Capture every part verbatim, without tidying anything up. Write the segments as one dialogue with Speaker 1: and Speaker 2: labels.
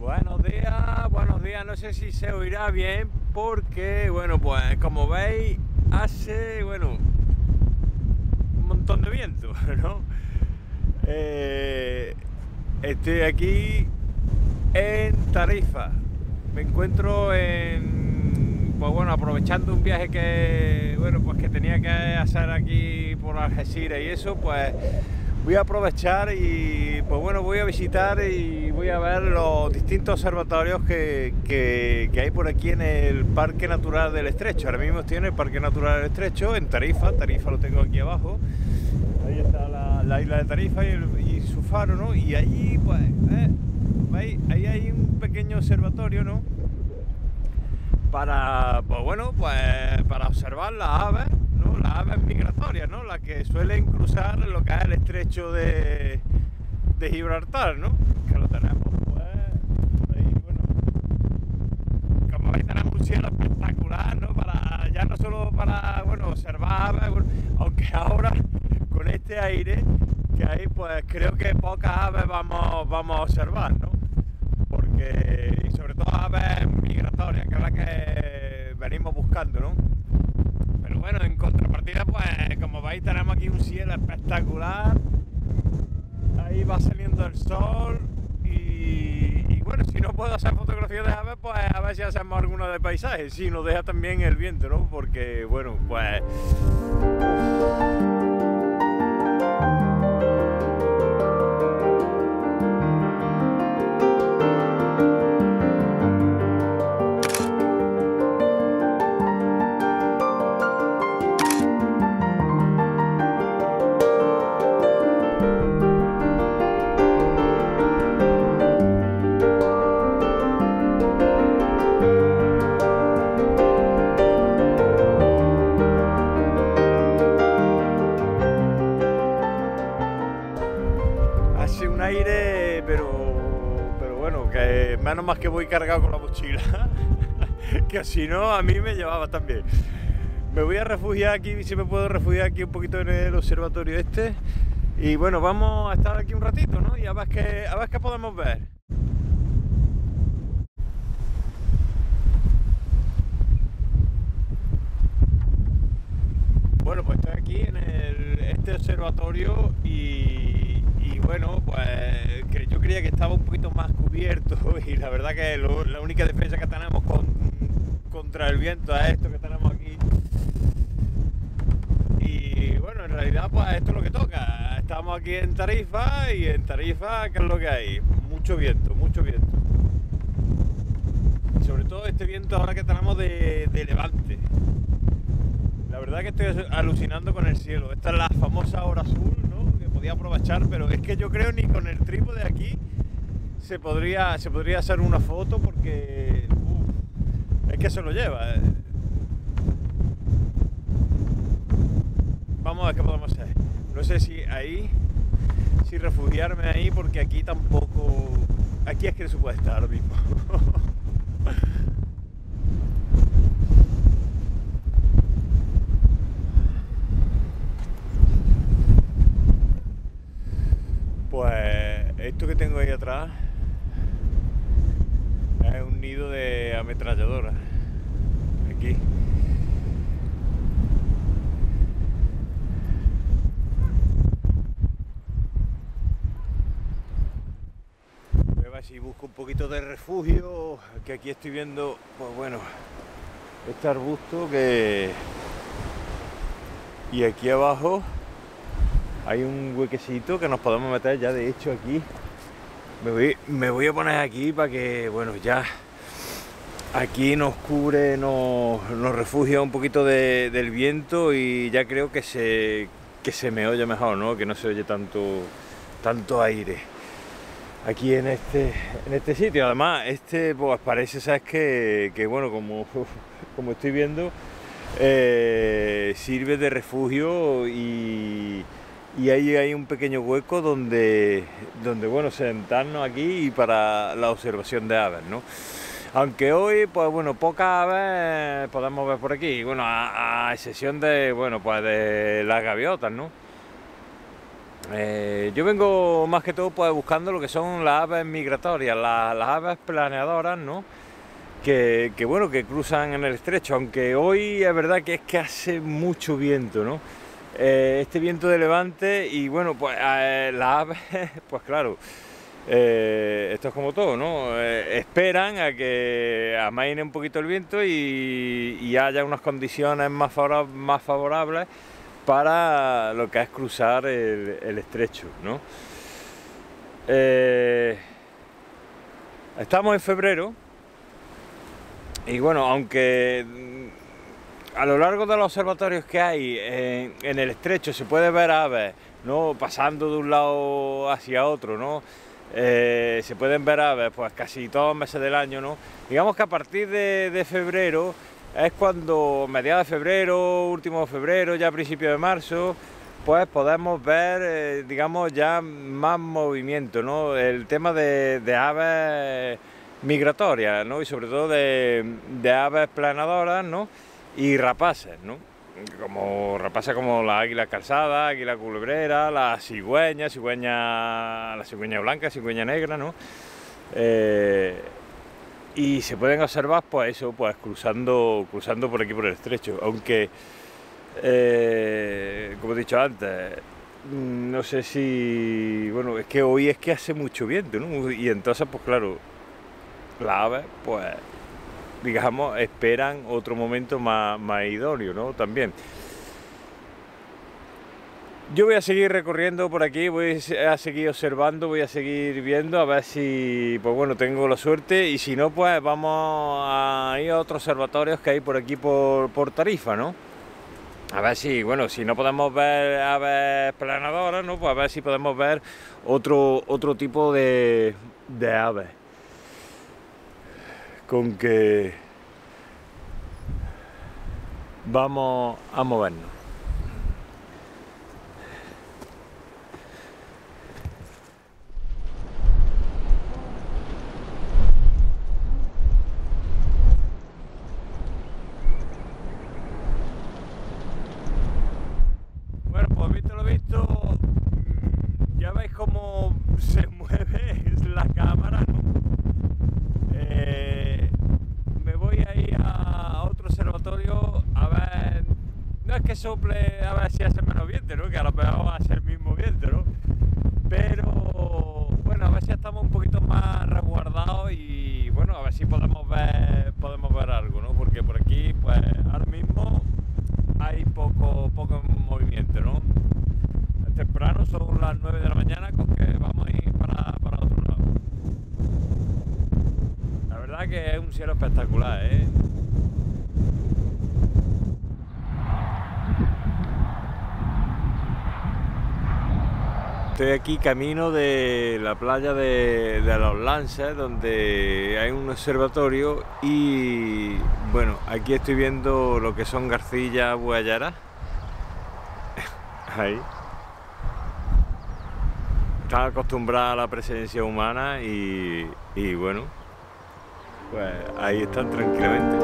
Speaker 1: Buenos días, buenos días, no sé si se oirá bien porque, bueno, pues como veis hace, bueno, un montón de viento, ¿no? Eh, estoy aquí en Tarifa, me encuentro en, pues bueno, aprovechando un viaje que, bueno, pues que tenía que hacer aquí por Algeciras y eso, pues voy a aprovechar y pues bueno, voy a visitar y voy a ver los distintos observatorios que, que, que hay por aquí en el Parque Natural del Estrecho. Ahora mismo estoy en el Parque Natural del Estrecho, en Tarifa, Tarifa lo tengo aquí abajo. Ahí está la, la isla de Tarifa y, el, y su faro, ¿no? Y allí, pues, eh, ¿veis? Ahí hay un pequeño observatorio, ¿no? Para, pues bueno, pues para observar las aves, ¿no? Las aves migratorias, ¿no? Las que suelen cruzar lo que es el estrecho de, de Gibraltar, ¿no? Que lo tenemos, pues, ahí, bueno, como veis tenemos un cielo espectacular, ¿no? Para, ya no solo para, bueno, observar aves, bueno, aunque ahora con este aire que hay, pues creo que pocas aves vamos, vamos a observar, ¿no? Porque, y sobre todo aves migratorias, que es la que venimos buscando, ¿no? Pero bueno, en contrapartida, pues como veis tenemos aquí un cielo espectacular, ahí va saliendo el sol y, y bueno, si no puedo hacer fotografías de aves, pues a ver si hacemos alguna de paisaje, si nos deja también el viento, ¿no? Porque bueno, pues... Hace un aire, pero, pero bueno, que menos más que voy cargado con la mochila, que si no a mí me llevaba también. Me voy a refugiar aquí, si me puedo refugiar aquí un poquito en el observatorio este. Y bueno, vamos a estar aquí un ratito, ¿no? Y a ver qué, a ver qué podemos ver. Bueno, pues estoy aquí en el, este observatorio y, y bueno, pues que yo creía que estaba un poquito más cubierto y la verdad que lo, la única defensa que tenemos con, contra el viento es esto que tenemos aquí. Y bueno, en realidad pues esto es lo que toca. Estamos aquí en Tarifa y en Tarifa, ¿qué es lo que hay? Mucho viento, mucho viento. Y sobre todo este viento ahora que tenemos de, de levante. La verdad que estoy alucinando con el cielo. Esta es la famosa hora azul, ¿no? Que podía aprovechar, pero es que yo creo ni con el trípode aquí se podría, se podría hacer una foto porque uf, es que se lo lleva. Vamos a ver qué podemos hacer. No sé si ahí, si refugiarme ahí, porque aquí tampoco, aquí es que no se puede estar ahora mismo. Pues esto que tengo ahí atrás es un nido de ametralladora. Aquí. Voy a ver si busco un poquito de refugio, que aquí estoy viendo, pues bueno, este arbusto que... Y aquí abajo hay un huequecito que nos podemos meter ya, de hecho aquí me voy, me voy a poner aquí para que, bueno, ya aquí nos cubre, nos, nos refugia un poquito de, del viento y ya creo que se, que se me oye mejor, ¿no? Que no se oye tanto, tanto aire aquí en este, en este sitio. Además, este pues parece, ¿sabes qué? Que bueno, como, como estoy viendo, eh, sirve de refugio y... Y ahí hay un pequeño hueco donde, donde bueno, sentarnos aquí y para la observación de aves, ¿no? Aunque hoy, pues bueno, pocas aves podemos ver por aquí, bueno, a, a excepción de, bueno, pues de las gaviotas, ¿no? Eh, yo vengo más que todo pues buscando lo que son las aves migratorias, las, las aves planeadoras, ¿no? Que, que bueno, que cruzan en el estrecho, aunque hoy es verdad que es que hace mucho viento, ¿no? Eh, este viento de levante y bueno, pues eh, las aves, pues claro, eh, esto es como todo, ¿no? Eh, esperan a que amaine un poquito el viento y, y haya unas condiciones más, favora más favorables para lo que es cruzar el, el estrecho, ¿no? Eh, estamos en febrero y bueno, aunque a lo largo de los observatorios que hay en, en el estrecho se puede ver aves, ¿no? Pasando de un lado hacia otro, ¿no? Eh, se pueden ver aves pues casi todos los meses del año, ¿no? Digamos que a partir de, de febrero es cuando, mediados de febrero, último de febrero, ya a principios de marzo, pues podemos ver, eh, digamos, ya más movimiento, ¿no? El tema de, de aves migratorias, ¿no? Y sobre todo de, de aves planadoras, ¿no? Y rapaces, ¿no? Como rapaces como la águila calzada, águila culebrera, la cigüeña, cigüeña, la cigüeña blanca, cigüeña negra, ¿no? Eh, y se pueden observar, pues eso, pues cruzando, cruzando por aquí por el estrecho, aunque, eh, como he dicho antes, no sé si, bueno, es que hoy es que hace mucho viento, ¿no? Y entonces, pues claro, las aves, pues, digamos, esperan otro momento más, más idóneo, ¿no? También. Yo voy a seguir recorriendo por aquí, voy a seguir observando, voy a seguir viendo a ver si, pues bueno, tengo la suerte y si no, pues vamos a ir a otros observatorios que hay por aquí por, por Tarifa, ¿no? A ver si, bueno, si no podemos ver aves planadoras, ¿no? Pues a ver si podemos ver otro, otro tipo de, de aves. Con que vamos a movernos. Bueno, pues visto lo visto, ya veis cómo se mueve la cámara, ¿no? Eh, me voy a ir a otro observatorio a ver, no es que sople a ver si hace menos viento, ¿no? Que a lo mejor hace el mismo viento, ¿no? Pero bueno, a ver si estamos un poquito más resguardados y bueno, a ver si podemos ver, podemos ver algo, ¿no? Porque por aquí, pues ahora mismo hay poco, poco movimiento, ¿no? Es temprano, son las nueve de la mañana, con que vamos a ir para, para otro lado. La verdad que es un cielo espectacular, ¿eh? Estoy aquí camino de la playa de, de Los Lances, donde hay un observatorio y bueno, aquí estoy viendo lo que son garcillas buhayaras. Ahí. Están acostumbradas a la presencia humana y, y bueno, pues ahí están tranquilamente.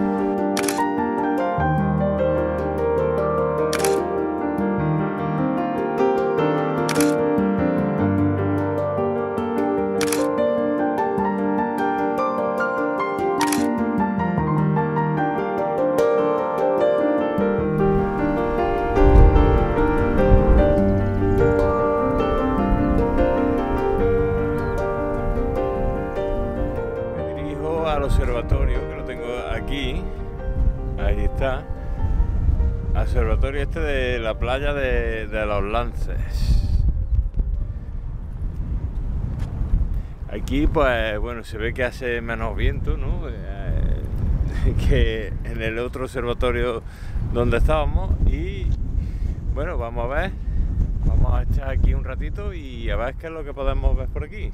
Speaker 1: Observatorio, que lo tengo aquí, ahí está, observatorio este de la playa de, de Los Lances. Aquí pues bueno, se ve que hace menos viento, ¿no? Eh, que en el otro observatorio donde estábamos y bueno, vamos a ver, vamos a echar aquí un ratito y a ver qué es lo que podemos ver por aquí.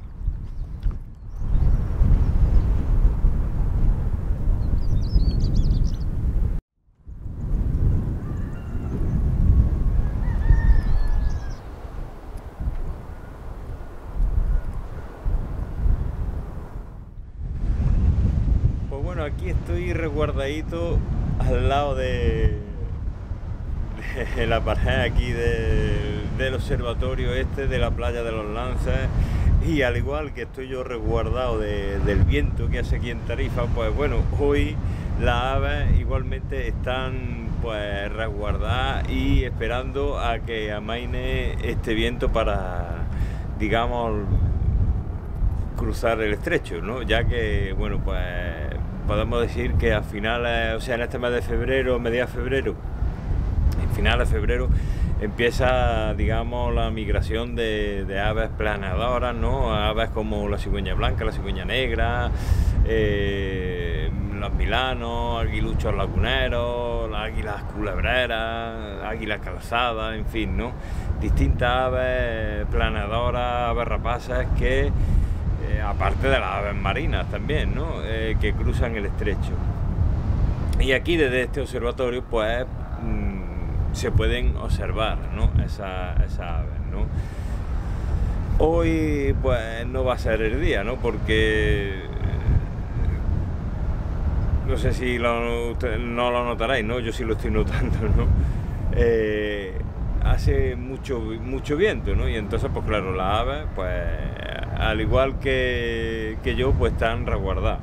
Speaker 1: Bueno, aquí estoy resguardadito al lado de, de la pared aquí del, del observatorio este de la playa de los Lances, y al igual que estoy yo resguardado de, del viento que hace aquí en Tarifa, pues bueno, hoy las aves igualmente están pues resguardadas y esperando a que amaine este viento para, digamos, cruzar el estrecho, ¿no? Ya que, bueno, pues podemos decir que a finales, o sea, en este mes de febrero, mediados de febrero, en finales de febrero, empieza, digamos, la migración de, de aves planeadoras, ¿no? Aves como la cigüeña blanca, la cigüeña negra, eh, los milanos, aguiluchos laguneros, las águilas culebreras, águilas calzadas, en fin, ¿no? Distintas aves planeadoras, aves rapaces que, eh, aparte de las aves marinas también, ¿no? Eh, que cruzan el estrecho. Y aquí desde este observatorio, pues, mmm, se pueden observar, ¿no? Esas esa aves, ¿no? Hoy, pues, no va a ser el día, ¿no? Porque no sé si lo, no lo notaréis, ¿no? Yo sí lo estoy notando, ¿no? Eh, hace mucho, mucho viento, ¿no? Y entonces, pues claro, las aves, pues, al igual que, que yo, pues están resguardadas.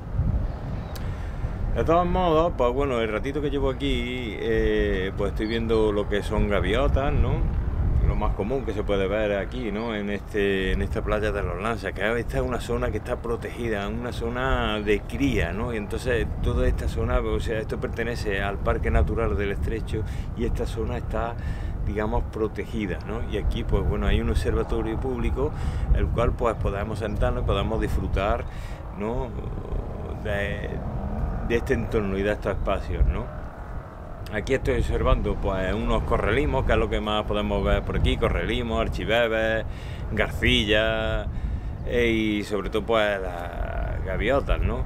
Speaker 1: De todos modos, pues bueno, el ratito que llevo aquí, eh, pues estoy viendo lo que son gaviotas, ¿no? Lo más común que se puede ver aquí, ¿no? En este, en esta playa de los Lances, que esta es una zona que está protegida, una zona de cría, ¿no? Y entonces toda esta zona, o sea, esto pertenece al Parque Natural del Estrecho y esta zona está, digamos, protegida, ¿no? Y aquí, pues bueno, hay un observatorio público, el cual pues podemos sentarnos, podemos disfrutar, ¿no? De, de este entorno y de estos espacios, ¿no? Aquí estoy observando pues unos correlimos, que es lo que más podemos ver por aquí, correlimos, archibebes, garcillas eh, y sobre todo pues las gaviotas, ¿no?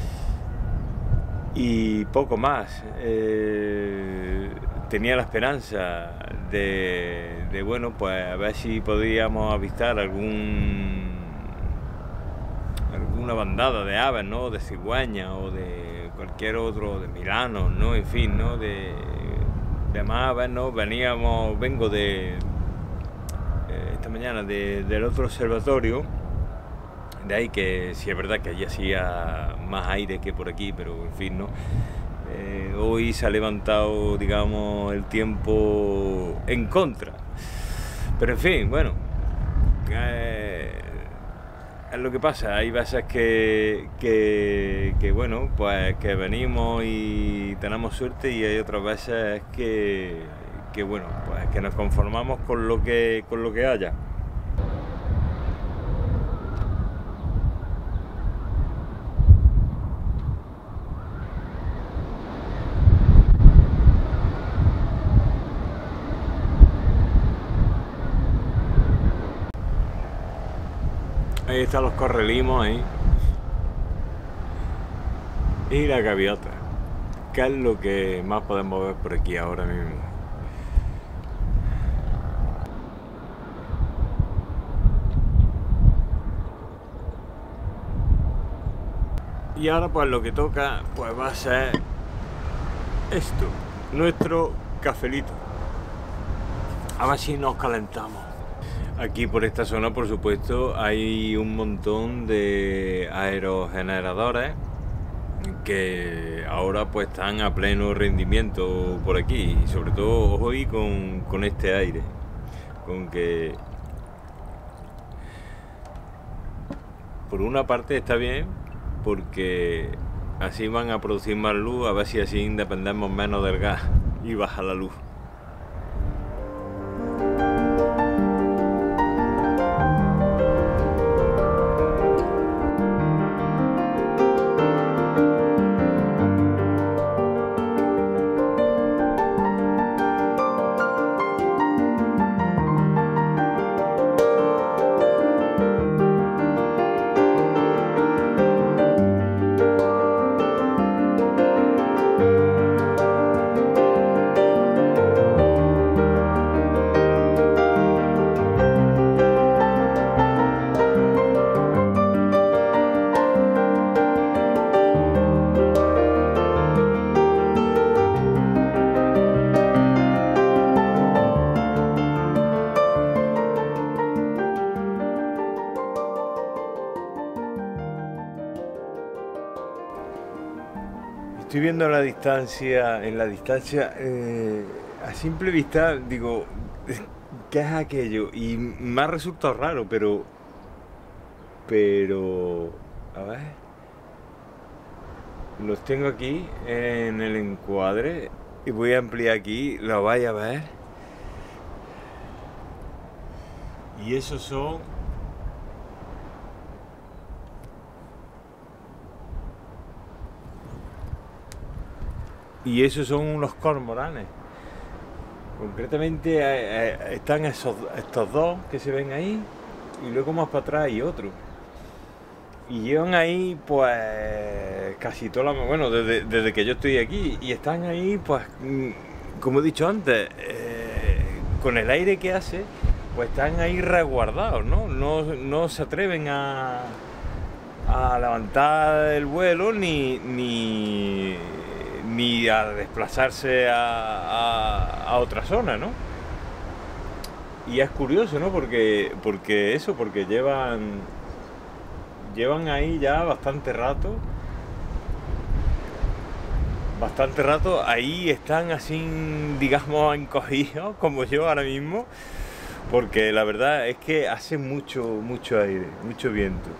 Speaker 1: Y poco más. Eh, tenía la esperanza de, de, bueno, pues a ver si podíamos avistar algún alguna bandada de aves, ¿no? De cigüeña o de cualquier otro, de milanos, ¿no? En fin, ¿no? De, de más aves, ¿no? Veníamos, vengo de eh, esta mañana de, del otro observatorio, de ahí que sí es verdad que allí hacía más aire que por aquí, pero en fin, ¿no? Eh, hoy se ha levantado, digamos, el tiempo en contra. Pero en fin, bueno, eh, es lo que pasa. Hay veces que, que, que, bueno, pues que venimos y tenemos suerte, y hay otras veces que, que bueno, pues que nos conformamos con lo que, con lo que haya. Ahí están los correlimos ahí. Y la gaviota, que es lo que más podemos ver por aquí ahora mismo. Y ahora pues lo que toca pues va a ser esto, nuestro cafelito. A ver si nos calentamos. Aquí por esta zona, por supuesto, hay un montón de aerogeneradores que ahora pues están a pleno rendimiento por aquí, y sobre todo hoy con, con este aire, con que por una parte está bien porque así van a producir más luz, a ver si así dependemos menos del gas y baja la luz. estoy viendo en la distancia, en la distancia, eh, a simple vista, digo, ¿qué es aquello? Y me ha resultado raro, pero, pero, a ver, los tengo aquí en el encuadre y voy a ampliar aquí, lo vais a ver. Y esos son y esos son unos cormoranes. Concretamente eh, eh, están esos, estos dos que se ven ahí y luego más para atrás hay otro. Y llevan ahí pues casi toda la... Bueno, desde, desde que yo estoy aquí y están ahí pues, como he dicho antes, eh, con el aire que hace, pues están ahí resguardados, ¿no? No, no se atreven a, a levantar el vuelo ni... ni ni a desplazarse a, a, a otra zona, ¿no? Y es curioso, ¿no? Porque, porque eso, porque llevan llevan ahí ya bastante rato, bastante rato, ahí están así, digamos, encogidos, como yo ahora mismo, porque la verdad es que hace mucho, mucho aire, mucho viento.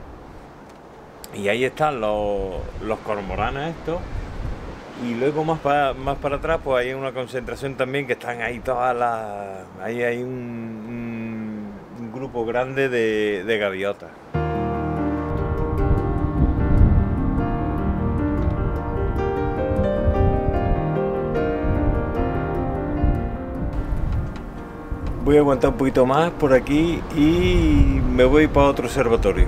Speaker 1: Y ahí están los, los cormoranes estos. Y luego más para, más para atrás pues hay una concentración también que están ahí todas las... Ahí hay un, un, un grupo grande de, de gaviotas. Voy a aguantar un poquito más por aquí y me voy para otro observatorio.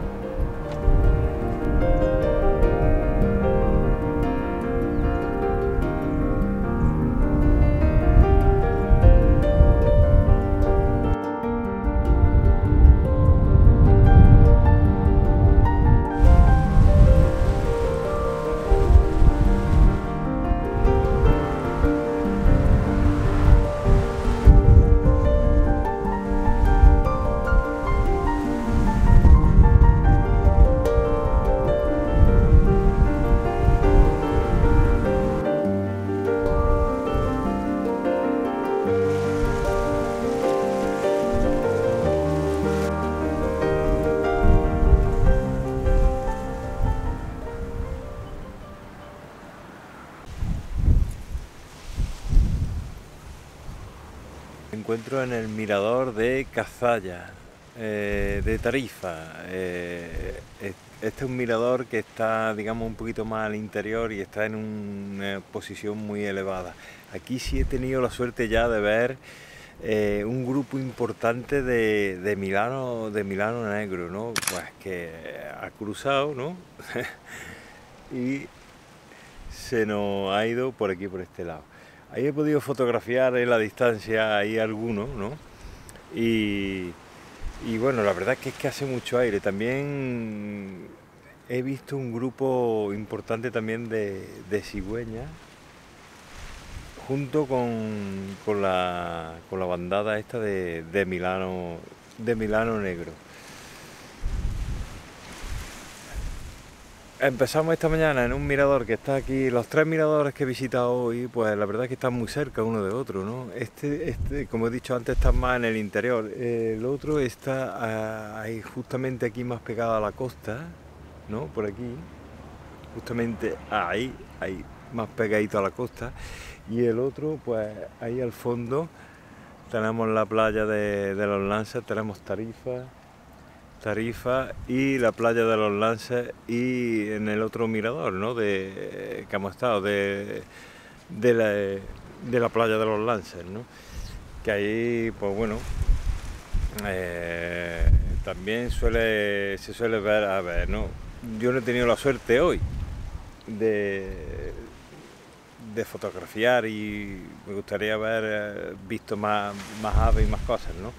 Speaker 1: Me encuentro en el mirador de Cazalla, eh, de Tarifa. Eh, este es un mirador que está, digamos, un poquito más al interior y está en una posición muy elevada. Aquí sí he tenido la suerte ya de ver eh, un grupo importante de, de Milano, de Milano negro, ¿no? Pues que ha cruzado, ¿no? Y se nos ha ido por aquí, por este lado. Ahí he podido fotografiar en la distancia ahí algunos, ¿no? Y, y bueno, la verdad es que es que hace mucho aire. También he visto un grupo importante también de, de cigüeñas, junto con, con, la, con la bandada esta de, de Milano, de Milano negro. Empezamos esta mañana en un mirador que está aquí. Los tres miradores que he visitado hoy, pues la verdad es que están muy cerca uno de otro, ¿no? Este, este, como he dicho antes, está más en el interior. El otro está ahí, justamente aquí más pegado a la costa, ¿no? Por aquí, justamente ahí, ahí más pegadito a la costa. Y el otro, pues ahí al fondo tenemos la playa de, de los Lances, tenemos Tarifa. Tarifa y la playa de los Lances, y en el otro mirador, ¿no? De, que hemos estado, de, de, la, de la playa de los Lances, ¿no? Que ahí, pues bueno, eh, también suele, se suele ver, a ver, ¿no? Yo no he tenido la suerte hoy de, de fotografiar y me gustaría haber visto más, más aves y más cosas, ¿no?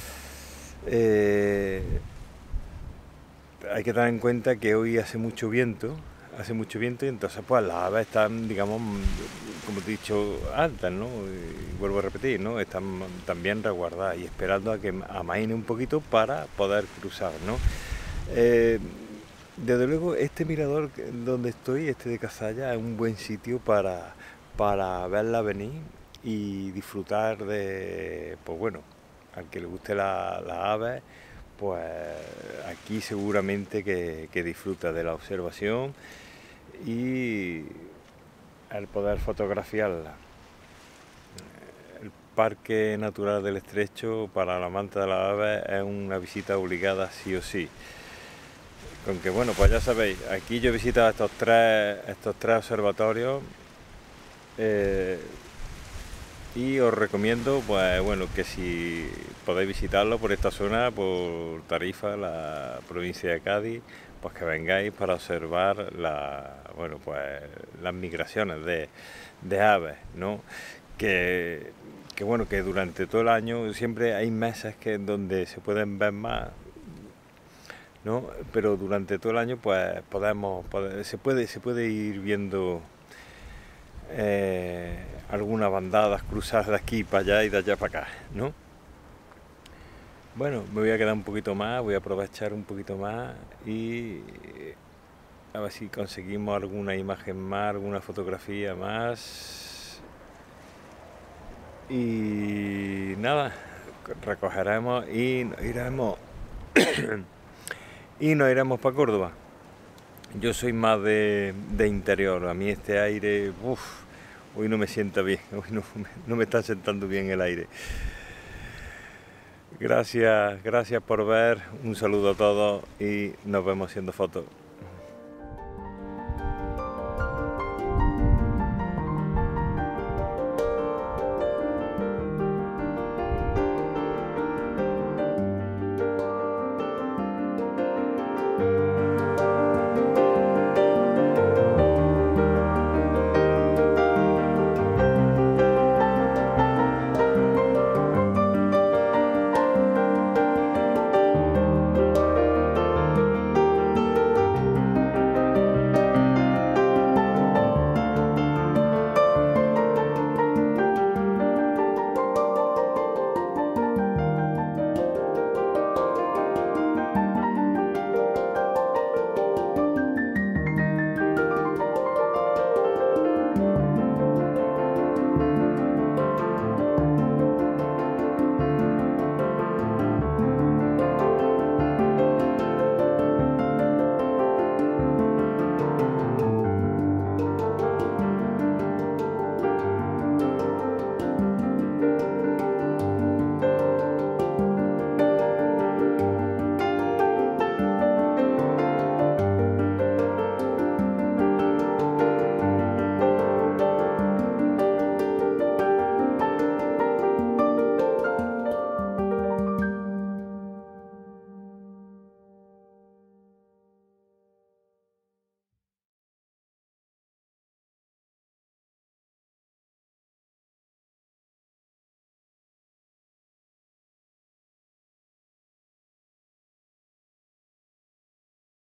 Speaker 1: Eh, Hay que tener en cuenta que hoy hace mucho viento, hace mucho viento y entonces pues las aves están, digamos, como he dicho antes, ¿no? Y vuelvo a repetir, ¿no? Están también resguardadas y esperando a que amaine un poquito para poder cruzar, ¿no? Eh, Desde luego este mirador donde estoy, este de Cazalla, es un buen sitio para, para verla venir y disfrutar de, pues bueno, al que le guste la, la ave, pues aquí seguramente que, que disfruta de la observación y el poder fotografiarla. El Parque Natural del Estrecho para la amante de las aves es una visita obligada sí o sí. Con que bueno, pues ya sabéis, aquí yo he visitado estos tres, estos tres observatorios eh, y os recomiendo pues bueno que si podéis visitarlo por esta zona, por Tarifa, la provincia de Cádiz, pues que vengáis para observar la, bueno, pues las migraciones de, de aves, ¿no? Que, que bueno, que durante todo el año siempre hay meses que donde se pueden ver más, ¿no? Pero durante todo el año pues podemos, pode- se puede se puede ir viendo eh, algunas bandadas cruzadas de aquí para allá y de allá para acá, ¿no? Bueno, me voy a quedar un poquito más, voy a aprovechar un poquito más y a ver si conseguimos alguna imagen más, alguna fotografía más. Y nada, recogeremos y nos iremos y nos iremos para Córdoba. Yo soy más de, de interior, a mí este aire, uff, hoy no me sienta bien, hoy no, no me está sentando bien el aire. Gracias, gracias por ver, un saludo a todos y nos vemos haciendo fotos.